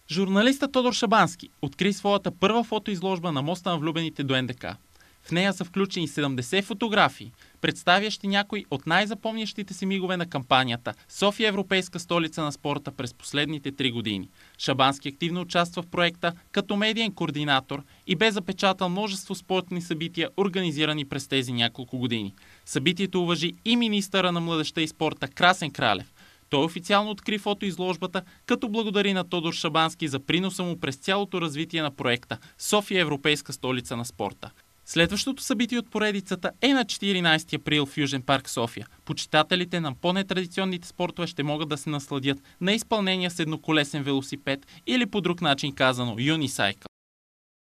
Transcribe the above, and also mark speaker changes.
Speaker 1: Журналистът Тодор Шабански откри своята първа фотоизложба на моста на влюбените до НДК. В нея са включени 70 фотографии, представящи някои от най-запомнящите се мигове на кампанията София европейска столица на спорта през последните 3 години. Шабански активно участва в проекта като медиен координатор и бе запечатал множество спортни събития, организирани през тези няколко години. Събитието уважи и министъра на младежта и спорта Красен Кралев. Той официално откри фотоизложбата, като благодари на Тодор Шабански за приноса му през цялото развитие на проекта София европейска столица на спорта. Следващото събитие от поредицата е на 14 април в Южен парк София. Почитателите на по-нетрадиционните спортове ще могат да се насладят на изпълнение с едноколесен велосипед или по друг начин казано юнисайкъл.